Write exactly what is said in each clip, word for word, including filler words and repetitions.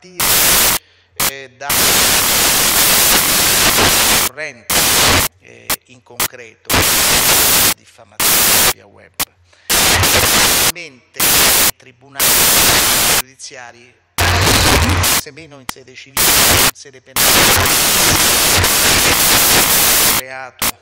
partire eh, da corrente eh, in concreto di diffamazione via web. Ovviamente i tribunali giudiziari, se meno in sede civile, in sede penale, reato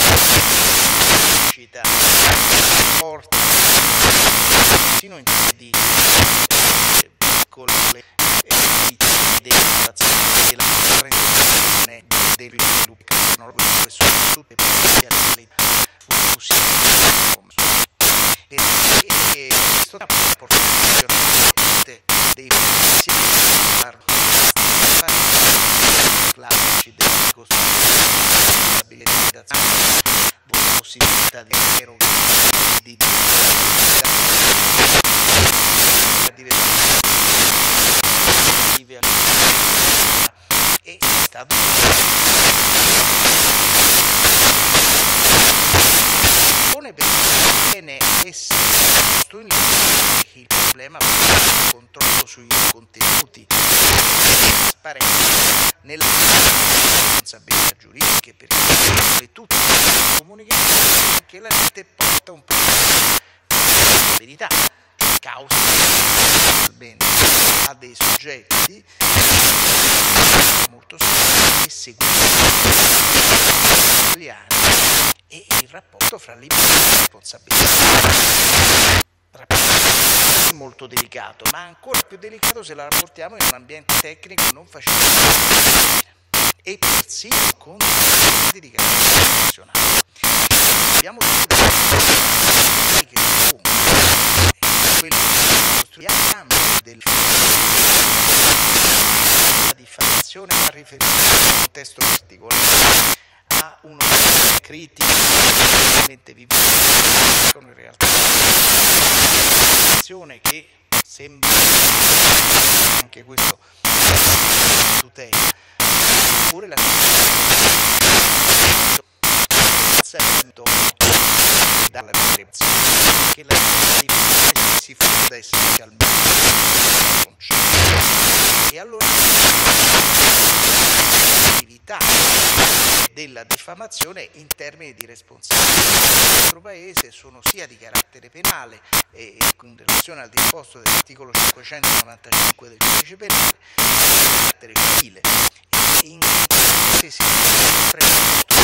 città forte, sino in sede di eh, piccole devastazioni della comprensione del sviluppo tecnologico e soprattutto potenzialità fusione. E, e questo è importante dei finanziari classici della stabilizzazione, della possibilità di erogare di e è stato perché viene essere posto in linea il problema del controllo sui contenuti, trasparenza nella responsabilità giuridiche, perché come tutte le comunicazioni anche la rete porta un po' di verità e causa bene a dei soggetti molto semplici che seguono italiani e il rapporto fra libertà e responsabilità è molto delicato, ma ancora più delicato se la rapportiamo in un ambiente tecnico non facile e persino con dei di carattere nazionale. Abbiamo detto che quello che costruiamo del la diffamazione fa riferimento a un contesto particolare, a uno critico veramente vivo in realtà che sembra anche questo tutela oppure la sento dalla descrizione che la diffamazione si fonda essenzialmente e allora l'attività della diffamazione in termini di responsabilità nel nostro paese sono sia di carattere penale e in relazione al disposto dell'articolo cinquecentonovantacinque del codice penale sia di carattere civile e in se si previsto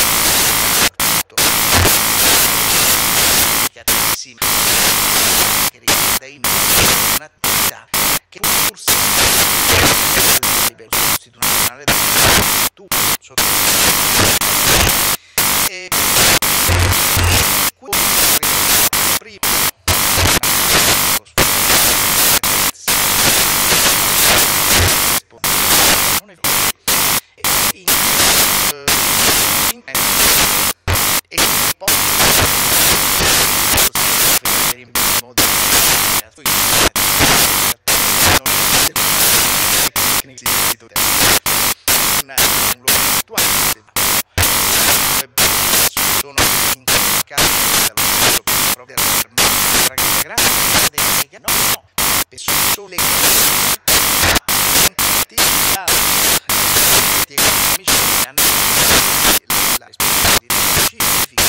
delicatissima che riguarda in un'attività che forse a livello costituzionale tu e prima non è e un po' in modo una un luogo virtuale sono incaricati dallo stesso proprio per la grande no no sono le attività economici che hanno la responsabilità specifica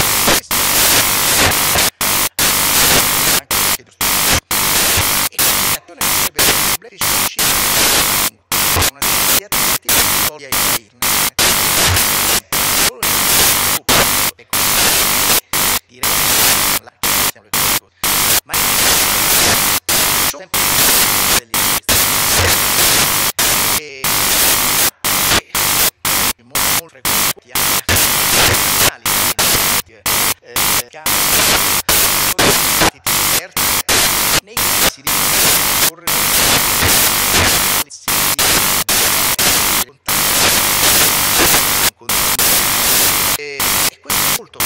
anche e l'attivazione per i problemi specifici una serie di attività storia internet solo e direi la ma sempre degli e molto frequenti anche nei casi di porre e questo è molto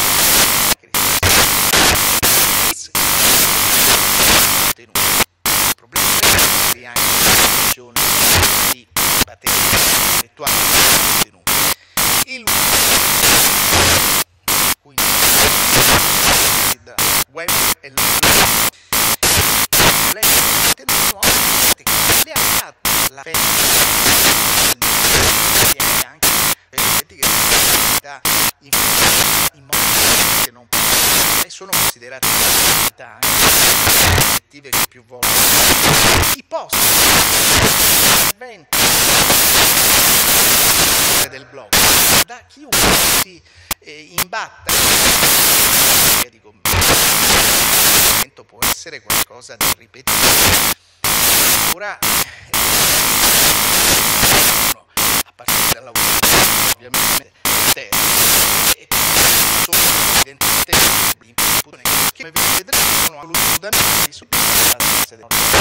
il problema è anche la di batteria intellettuale contenuti il quindi da web e le ha dato la in modo che non possono, e sono considerate attività obiettive che più volte i post interventi del blog da chiunque si eh, imbatta di commento può essere qualcosa di ripetitivo. Ora a partire dalla ovviamente e sono evidentemente che vedremo sono assolutamente di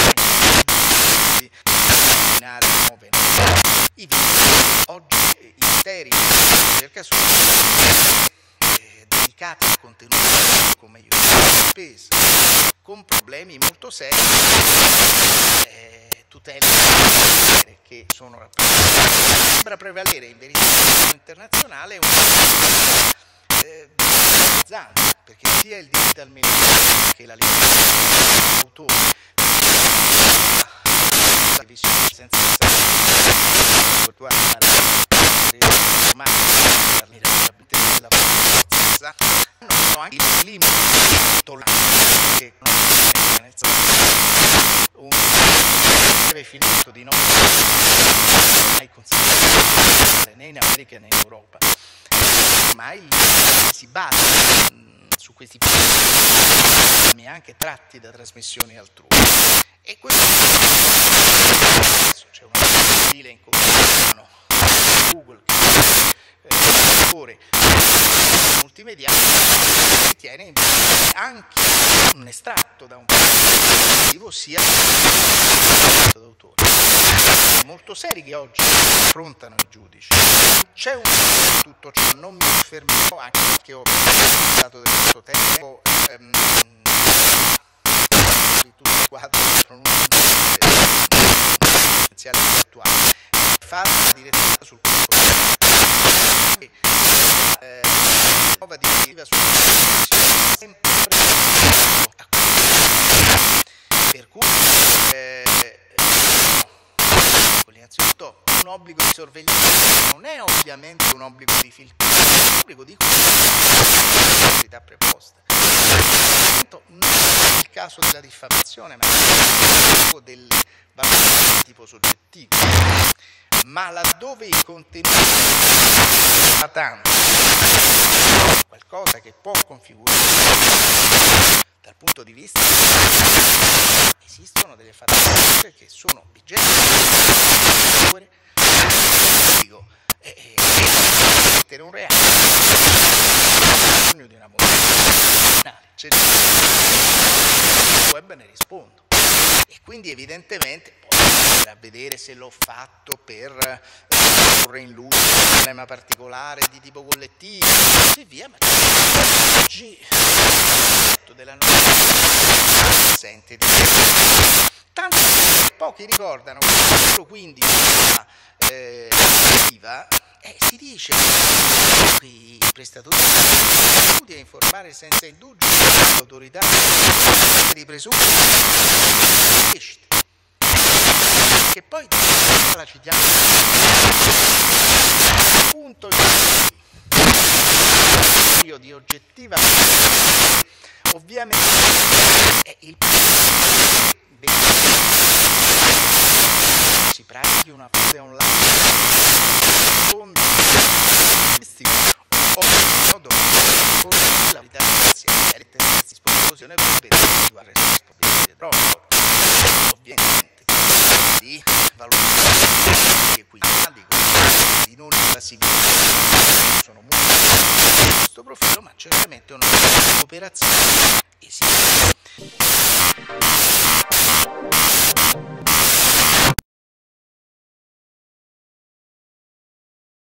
nuove i video oggi interi ricerca sono eh, dedicati a contenuti come io spesa con problemi molto seri eh, tutele che sono rappresentate. Sembra prevalere in verità internazionale una eh, perché sia il digital minimum che la libertà d'autore la visione senza hanno anche il limite che un breve filmato di non mai considerato né in America né in Europa, ormai si basa su questi film anche tratti da trasmissioni altrui e questo adesso c'è un stile in corso Google che eh, multimedia ritiene anche un estratto da un video sia d'autore molto seri che oggi affrontano i giudici. C'è un tutto ciò, non mi fermerò anche perché ho passato del questo tempo ehm, di tutto il quadro di pronuncia potenziale attuale farlo direttamente sul corpo eh, nuova direttiva sulla sempre per cui eh, innanzitutto un obbligo di sorveglianza non è ovviamente un obbligo di filtrare, è un obbligo di autorità preposte. Non è il caso della diffamazione, ma è il caso del valore di tipo soggettivo. Ma laddove i contenuti sono tanto qualcosa che può configurare dal punto di vista esistono delle fattispecie che sono vigenti dico e mettere un reato bisogno di una modalità c'è il web ne rispondo e quindi evidentemente posso a vedere se l'ho fatto per porre in luce un problema particolare di tipo collettivo e così via, ma oggi della norma sente di tanto che pochi ricordano che l'articolo quindici eh, eh, si dice che i prestatori a informare senza indugio l'autorità di presunti illeciti che poi la citiamo punto di oggettiva ovviamente è il si pratichi una fase online con o modo con la vita finanziaria e la disposizione per la responsabilità proprio ovviamente di valutazione di equità di non passività sono molto in questo profilo ma certamente una operazione esiste.